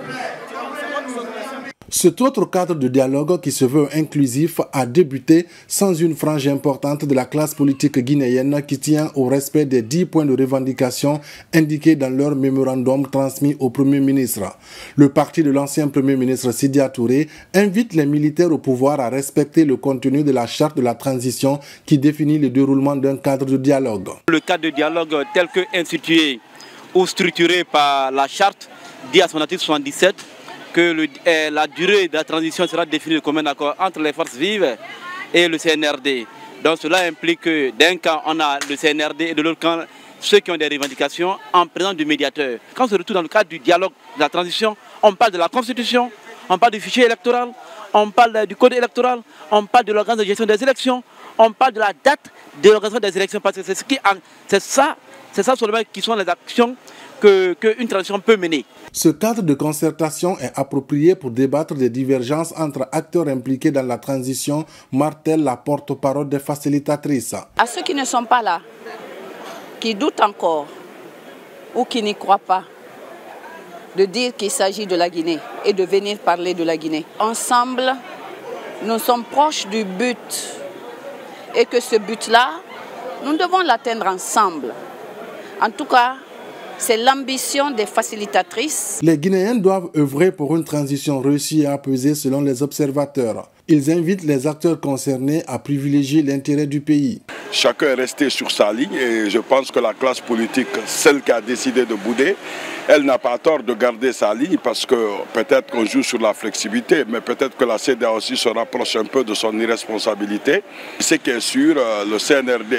Cet autre cadre de dialogue qui se veut inclusif a débuté sans une frange importante de la classe politique guinéenne qui tient au respect des 10 points de revendication indiqués dans leur mémorandum transmis au Premier ministre. Le parti de l'ancien Premier ministre Sidya Touré invite les militaires au pouvoir à respecter le contenu de la charte de la transition qui définit le déroulement d'un cadre de dialogue. Le cadre de dialogue tel que institué ou structuré par la charte dit à son article 77 que la durée de la transition sera définie de commun accord entre les forces vives et le CNRD. Donc cela implique que d'un camp, on a le CNRD et de l'autre camp, ceux qui ont des revendications en présence du médiateur. Quand on se retrouve dans le cadre du dialogue de la transition, on parle de la Constitution, on parle du fichier électoral, on parle du code électoral, on parle de l'organisation de gestion des élections, on parle de la date de l'organisation des élections, parce que c'est ça seulement qui sont les actions qu'une transition peut mener. Ce cadre de concertation est approprié pour débattre des divergences entre acteurs impliqués dans la transition, martèle la porte-parole des facilitatrices. À ceux qui ne sont pas là, qui doutent encore ou qui n'y croient pas, de dire qu'il s'agit de la Guinée et de venir parler de la Guinée. Ensemble, nous sommes proches du but et que ce but-là, nous devons l'atteindre ensemble. En tout cas, c'est l'ambition des facilitatrices. Les Guinéens doivent œuvrer pour une transition réussie et apaisée selon les observateurs. Ils invitent les acteurs concernés à privilégier l'intérêt du pays. Chacun est resté sur sa ligne et je pense que la classe politique, celle qui a décidé de bouder, elle n'a pas tort de garder sa ligne parce que peut-être qu'on joue sur la flexibilité, mais peut-être que la CEDEAO aussi se rapproche un peu de son irresponsabilité. Ce qui est sûr, le CNRD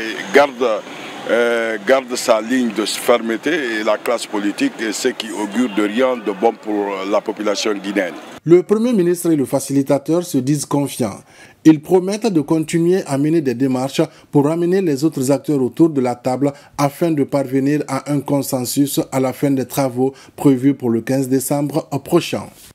garde sa ligne de fermeté et la classe politique est ce qui augure de rien de bon pour la population guinéenne. Le Premier ministre et le facilitateur se disent confiants. Ils promettent de continuer à mener des démarches pour ramener les autres acteurs autour de la table afin de parvenir à un consensus à la fin des travaux prévus pour le 15 décembre prochain.